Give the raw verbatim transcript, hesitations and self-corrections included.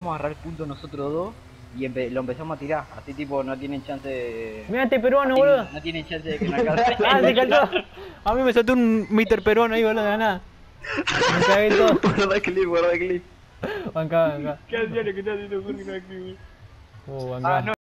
a agarrar el punto nosotros dos y empe lo empezamos a tirar. Así tipo no tienen chance de... Mirá este peruano, así boludo. No tienen chance de que no alcance. Ah, se cayó. A mí me saltó un mister peruano ahí, boludo, de la nada. Me cagué todo. Guarda clip, guarda clip. Bancá, bancá. ¿Qué hacía lo que está haciendo Jorge aquí, güey? Uh, Ah, bancá. no.